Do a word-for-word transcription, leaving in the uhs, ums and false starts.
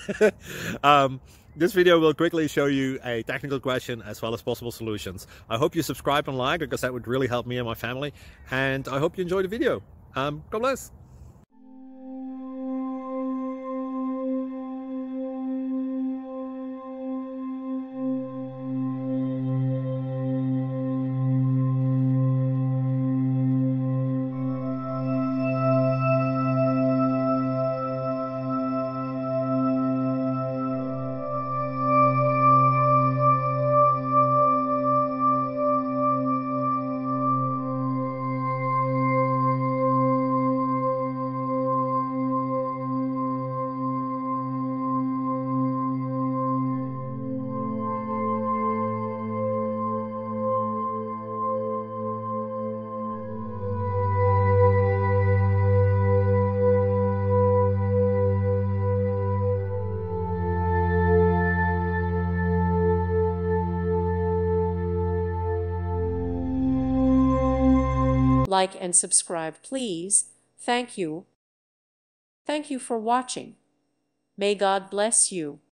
um, this video will quickly show you a technical question as well as possible solutions. I hope you subscribe and like, because that would really help me and my family. And I hope you enjoy the video. Um, God bless. Like and subscribe, please. Thank you. Thank you for watching. May God bless you.